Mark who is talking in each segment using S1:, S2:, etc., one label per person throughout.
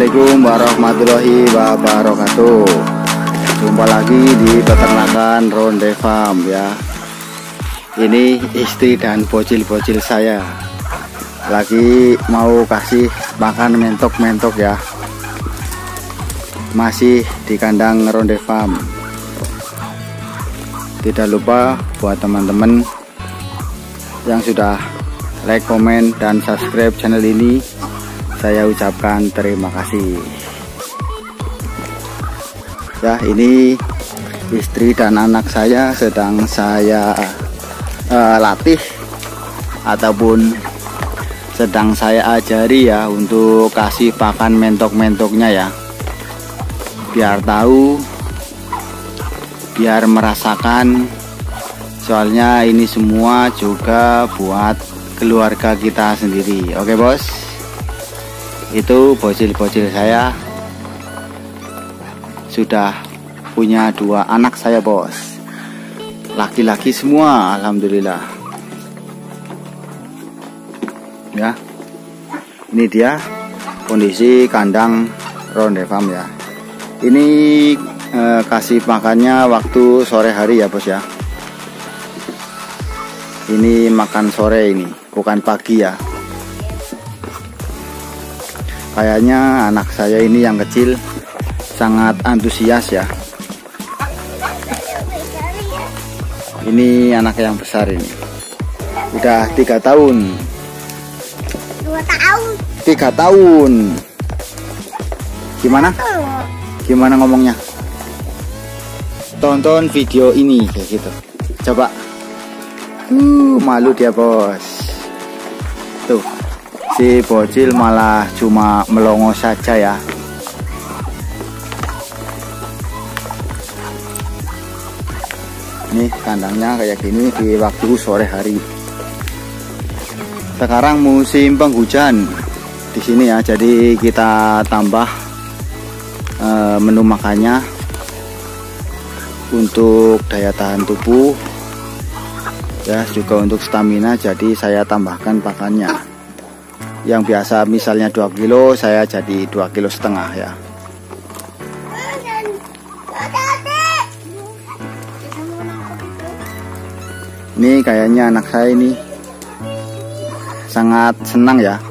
S1: Assalamualaikum warahmatullahi wabarakatuh. Jumpa lagi di peternakan Ronde Farm ya. Ini istri dan bocil-bocil saya lagi mau kasih makan mentok-mentok ya. Masih di kandang Ronde Farm. Tidak lupa buat teman-teman yang sudah like, komen, dan subscribe channel ini, saya ucapkan terima kasih. Ya, ini istri dan anak saya sedang saya latih ataupun sedang saya ajari ya untuk kasih pakan mentok-mentoknya ya. Biar tahu, biar merasakan. Soalnya ini semua juga buat keluarga kita sendiri. Oke bos, itu bocil-bocil saya sudah punya 2 anak saya bos, laki-laki semua alhamdulillah ya. Ini dia kondisi kandang Ronde Farm ya. Ini kasih makannya waktu sore hari ya bos ya. Ini makan sore, ini bukan pagi ya. Kayaknya anak saya ini yang kecil sangat antusias ya. Ini anak yang besar ini udah 3 tahun.
S2: 2 tahun.
S1: 3 tahun. Gimana ngomongnya? Tonton video ini kayak gitu. Coba. Malu dia bos. Tuh, si bocil malah cuma melongo saja ya. Nih kandangnya kayak gini di waktu sore hari. Sekarang musim penghujan di sini ya, jadi kita tambah menu makannya untuk daya tahan tubuh ya, juga untuk stamina. Jadi saya tambahkan pakannya yang biasa misalnya 2 kilo, saya jadi 2,5 kilo ya. Ini kayaknya anak saya ini sangat senang ya.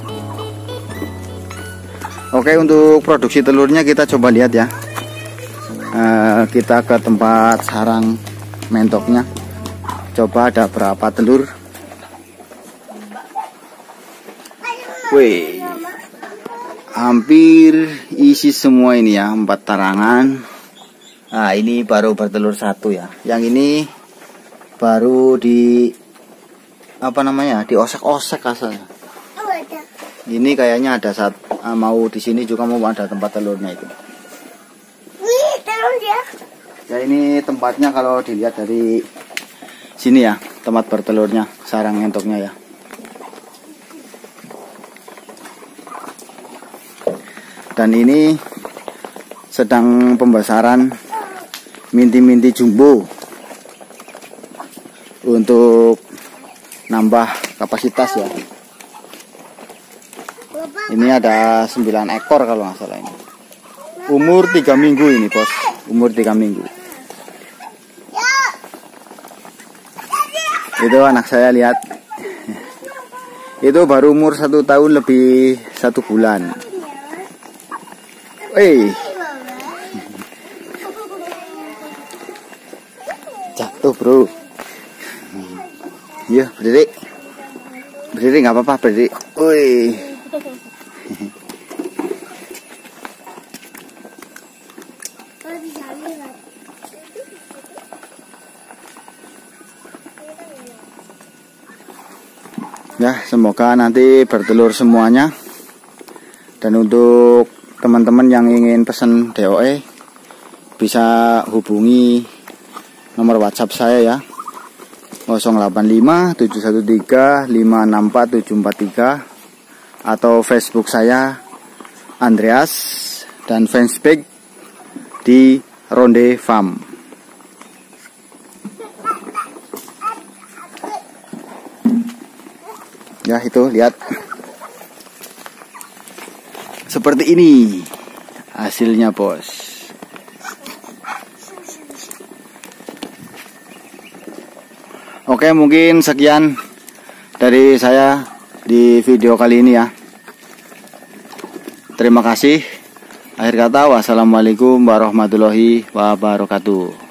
S1: Oke, untuk produksi telurnya kita coba lihat ya. Kita ke tempat sarang mentoknya. Coba ada berapa telur. Wih, hampir isi semua ini ya, 4 tarangan. Nah, ini baru bertelur 1 ya. Yang ini baru di diosek-osek asalnya. Ini kayaknya ada mau di sini juga mau ada tempat telurnya itu.
S2: Wih, telur dia.
S1: Ya, ini tempatnya kalau dilihat dari sini ya, tempat bertelurnya, sarang mentoknya ya. Dan ini sedang pembesaran minti-minti jumbo untuk nambah kapasitas ya. Ini ada 9 ekor kalau nggak salah ini. Umur 3 minggu ini bos, umur 3 minggu. Itu anak saya, lihat. Itu baru umur 1 tahun lebih 1 bulan. Jatuh bro. Iya, berdiri. Berdiri nggak apa-apa, berdiri. Wih. Ya, semoga nanti bertelur semuanya. Dan untuk teman-teman yang ingin pesan DOE, bisa hubungi nomor WhatsApp saya ya, 085 713 564 743, atau Facebook saya Andreas, dan fanspage di Ronde Farm. Ya, itu lihat seperti ini. hasilnya bos. Oke, mungkin sekian dari saya di video kali ini ya. Terima kasih. Akhir kata, wassalamualaikum warahmatullahi wabarakatuh.